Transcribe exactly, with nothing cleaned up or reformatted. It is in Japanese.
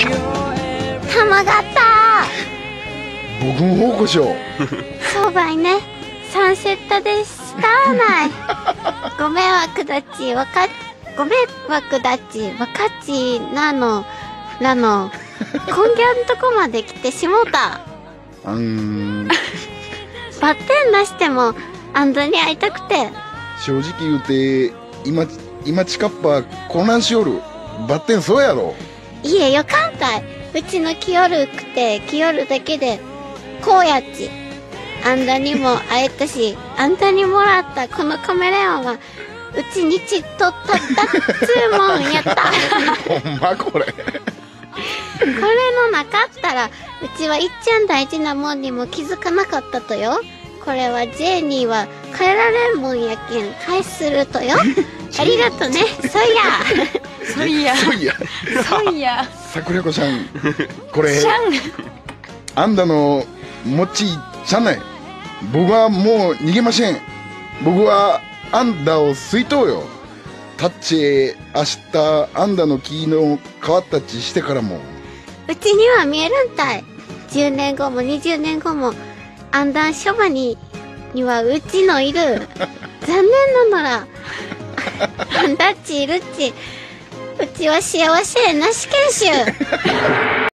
玉がった僕も報告しよう。 そうばいね。サンセットでしたない。ご迷惑だち、わかっ、ご迷惑だち、わかっちなの、らの、今夜んとこまで来てしもうた。 うーん。 バッテン出しても、あんたに会いたくて。 正直言うて、今、今近っぱ混乱しよる。バッテンそうやろ。 いえよかんたい。うちの清るくて、清るだけで、こうやっち。あんたにも会えたし、あんたにもらったこのカメレオンは、うちにちっとったったつーもんやった。 ほんまこれ。 これのなかったら、うちはいっちゃん大事なもんにも気づかなかったとよ。これはジェーニーは変えられんもんやけん、返するとよ。ありがとね、そいや。 そいや。 そういや。 そいや。 桜子ちゃん、これ、 ちゃん。 あんたのもちちゃんない。僕はもう逃げません。僕はあんたを吸いとうよ。タッチ明日あんたの気の変わったちしてからも。 うちには見えるんたい。じゅうねんごもにじゅうねんごも、あんだんそばに、にはうちのいる。残念なのら。あんだっちいるっち。うちは幸せなし研修。